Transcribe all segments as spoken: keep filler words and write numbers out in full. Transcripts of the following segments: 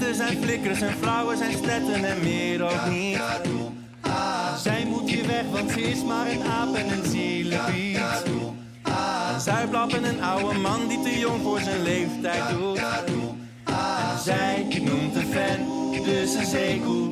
Agenten zijn flikkers en vrouwen zijn sletten en meer ook niet. Zij moet hier weg, want ze is maar een aap en een zielepiet. Een zuiplap en een oude man die te jong voor zijn leeftijd doet. En zij noemt een fan dus een zeekoe.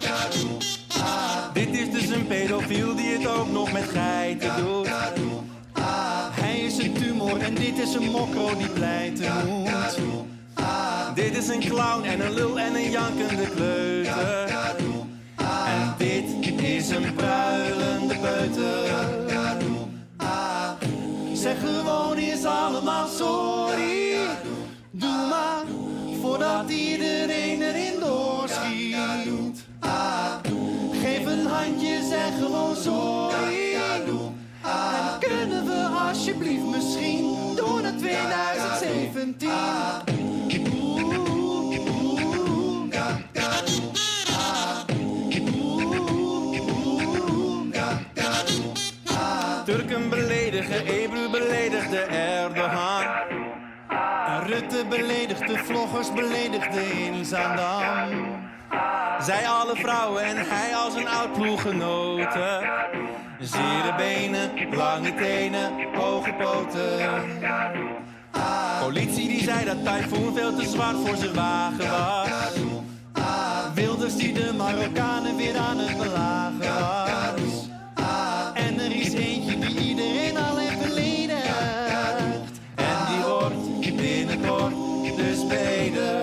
Dit is dus een pedofiel die het ook nog met geiten doet. Hij is een tumor en dit is een mokro die pleiten moet. Dit is een clown en een lul en een jankende kleuter. En dit is een pruilende peuter. Zeg gewoon eens allemaal sorry. Doe maar voordat iedereen erin doorschiet. Geef een handje, zeg gewoon sorry. En kunnen we alsjeblieft misschien door naar twintig zeventien? Turken beledigen, Ebru beledigde Erdogan. En Rutte beledigde vloggers, beledigde in Zaandam. Zij alle vrouwen en hij als een oud ploeggenoten. Zere benen, lange tenen, hoge poten. Politie die zei dat Typhoon veel te zwaar voor zijn wagen was. Wilders die de Marokkanen weer aan het belagen was. En er is eentje die iedereen al heeft beledigd. En die wordt binnenkort dus beëdigd.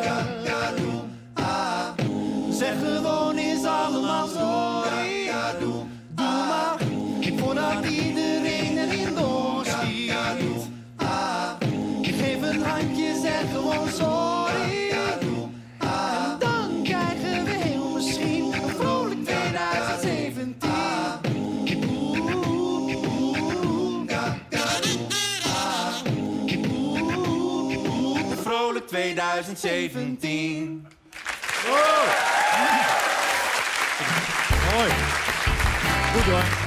Zeg gewoon eens allemaal sorry. Doe maar voordat iedereen erin doorschiet. Geef een handje, zeg gewoon sorry. En dan krijgen we heel misschien een vrolijk twintig zeventien. Een vrolijk twintig zeventien. Wow. Mooi. Goed hoor.